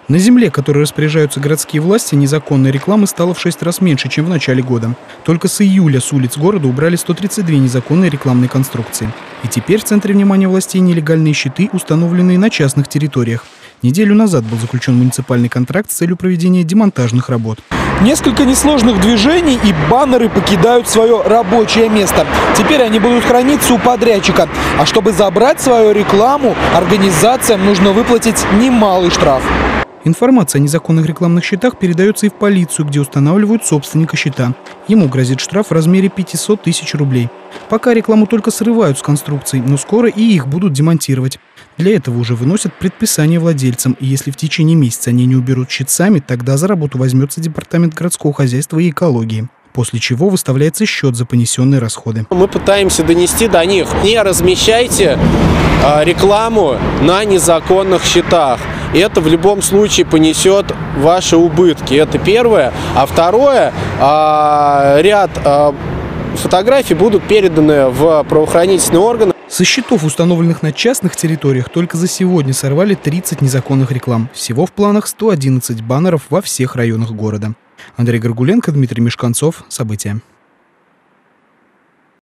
На земле, которой распоряжаются городские власти, незаконной рекламы стало в 6 раз меньше, чем в начале года. Только с июля с улиц города убрали 132 незаконные рекламные конструкции. И теперь в центре внимания властей нелегальные щиты, установленные на частных территориях. Неделю назад был заключен муниципальный контракт с целью проведения демонтажных работ. Несколько несложных движений, и баннеры покидают свое рабочее место. Теперь они будут храниться у подрядчика. А чтобы забрать свою рекламу, организациям нужно выплатить немалый штраф. Информация о незаконных рекламных щитах передается и в полицию, где устанавливают собственника щита. Ему грозит штраф в размере 500 тысяч рублей. Пока рекламу только срывают с конструкций, но скоро и их будут демонтировать. Для этого уже выносят предписание владельцам, и если в течение месяца они не уберут щит сами, тогда за работу возьмется Департамент городского хозяйства и экологии. После чего выставляется счет за понесенные расходы. Мы пытаемся донести до них: не размещайте рекламу на незаконных щитах. Это в любом случае понесет ваши убытки. Это первое. А второе, ряд фотографий будут переданы в правоохранительные органы. Со счетов, установленных на частных территориях, только за сегодня сорвали 30 незаконных реклам. Всего в планах 111 баннеров во всех районах города. Андрей Горгуленко, Дмитрий Мешканцов. События.